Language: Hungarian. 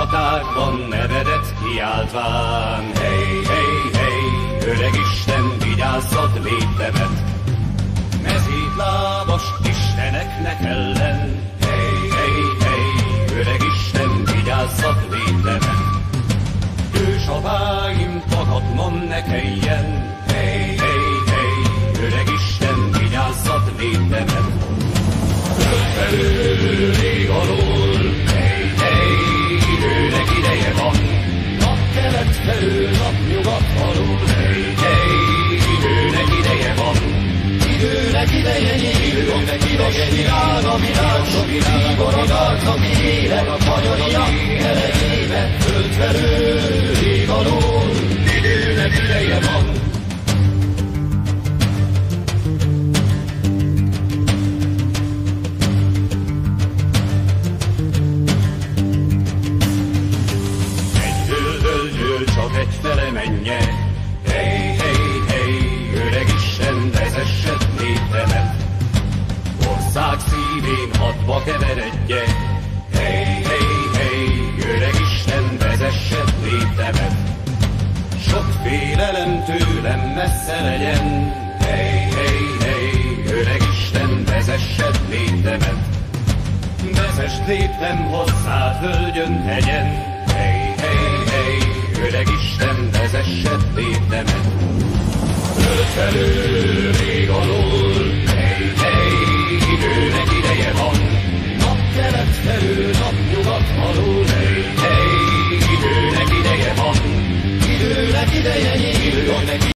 csatákban nevedet kiáltván. Hey, hey, hey, öreg Isten, vigyázzad létemet, mezítlábas isteneknek ellen. Hey, hey, hey, öreg Isten, vigyázzad létemet, ősapáim tagadnom ne kelljen. Hey, hey, hey, öreg Isten, vigyázzad létemet, fölfelül ég alól. Hey, hey, időnek ideje van, napkelet felül, napnyugat alól. Hey, hey, időnek ideje van, időnek ideje nyíl, időnek ideje nyíl, a világ, vígor a gát, ami élet, a magyariak elejébe, fölfelül ég alól. Időnek ideje van. Egyfele menje, hey, hey, hey, öreg Isten, vezessed létemet, ország szívén hadba keveredje. Hey, hey, hey, öreg Isten, vezessed létemet, sok félelem tőlem messze legyen. Hey, hey, hey, öreg Isten, vezessed létemet, vezess léptem hozzád völgyön, hegyen. Hey, hey, hey, öreg Isten, vezessed létemet, fölfelül